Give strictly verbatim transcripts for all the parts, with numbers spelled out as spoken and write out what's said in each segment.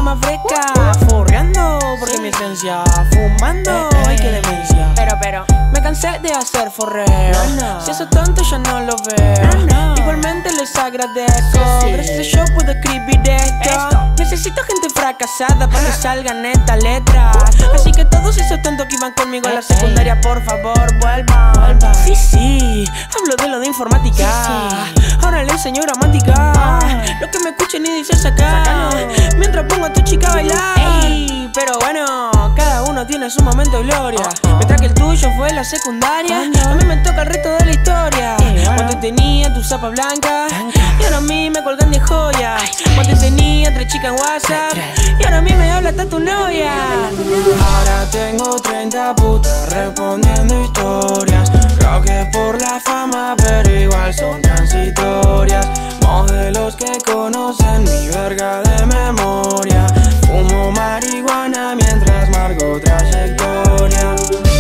más fresca, forreando porque mi esencia, fumando, ay que demencia. Pero, pero, Me cansé de hacer forreo, no, no. si eso tanto ya no lo veo, no, no. Igualmente les agradezco, Sí, sí. gracias a yo puedo escribir esto, Esto. Necesito gente fracasada para que salgan estas letras. Así que todos esos tontos que iban conmigo en la secundaria, por favor, vuelvan. Vuelvan. Sí, sí, hablo de lo de informática, Sí, ahora le enseño gramática. Lo que me escuchen y dicen sacar, Sácalo. mientras pongo a tu chica a bailar. Ey. Pero bueno, cada uno tiene su momento de gloria. Oh, oh. Mientras que el tuyo fue la secundaria, Coño. a mí me toca el resto de la historia. Eh, bueno. Cuando tenía tu zapa blanca, Blanca. y ahora a mí me colgan de joya. Cuando tenía tres chicas en WhatsApp, y ahora a mí me habla hasta tu novia. Ahora tengo treinta putas respondiendo historias. Creo que es por la fama, pero igual son transitorias. Modelos que conocen mi verga de memoria. Fumo marihuana mientras marco trayectoria.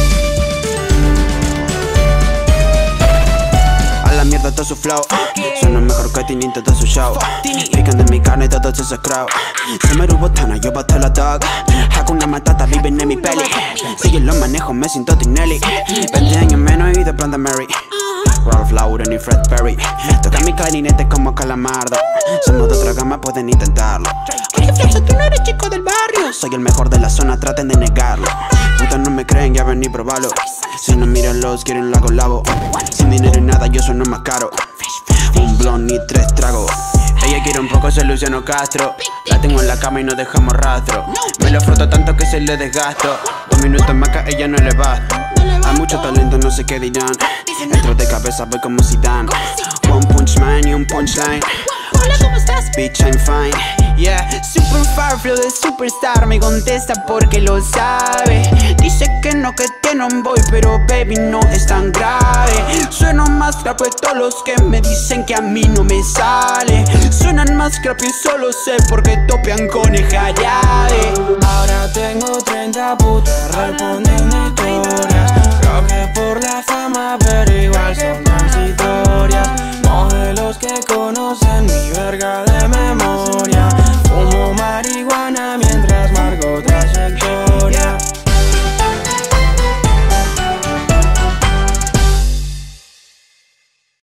A la mierda todo su flow, suena mejor que Tini todo su show. Pican de mi carne todos esos crowd. Se me botana, yo boté la dog. Hakuna Matata viven en mi peli. Si yo lo manejo me siento Tinelli. veinte años menos y de pronto Mary. Ralph Lauren y Fred Perry. Toca mi clarinete como Calamardo. Somos de otra gama, pueden intentarlo. Oye Flexa, tú no eres chico del barrio. Soy el mejor de la zona, traten de negarlo. Putas no me creen, ya ven y probarlo. Si no miran los, quieren lo hago lavo. Sin dinero y nada, yo sueno más caro. Un blond y tres tragos. Ella quiere un poco, soy Luciano Castro. La tengo en la cama y no dejamos rastro. Me lo froto tanto que se le desgasto. Dos minutos más que a ella no le basta. Hay mucho talento, no sé qué dirán. Entro de cabeza, voy como Zidane. One punch man y un punchline. Hola, ¿cómo estás? Bitch, I'm fine. Yeah, super far flow de superstar. Me contesta porque lo sabe. Dice que no, que tiene un boy, pero baby no es tan grave. Sueno más crap que todos los que me dicen que a mí no me sale. Suenan más crap y solo sé porque topean con el llave. Ahora tengo treinta putas respondiendo historias. Creo que es por la fama, pero igual son transitorias. Modelos que conocen mi verga